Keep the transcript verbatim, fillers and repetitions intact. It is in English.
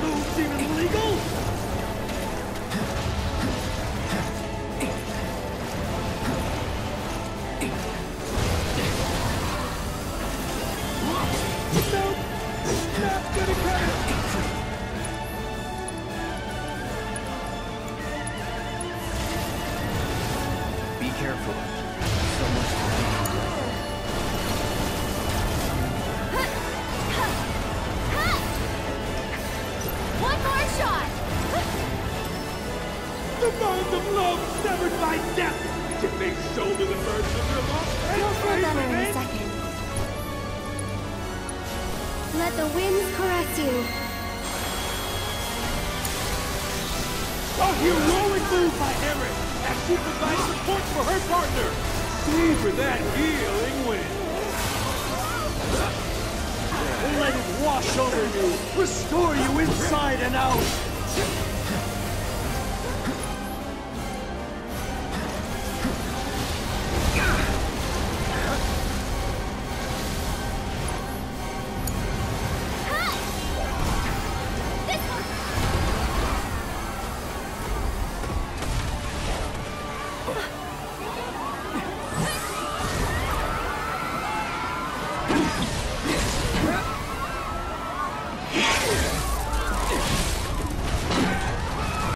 moves even legal? Nope! Not gonna cut it! Be careful. So much to One more shot! The bond of love severed by death! Can they shoulder the burden of your love? You'll feel better in a second. Let the winds caress you. A heroic move by Erin as she provides support for her partner! Savor that healing wind! Let it wash over you, restore you inside and out!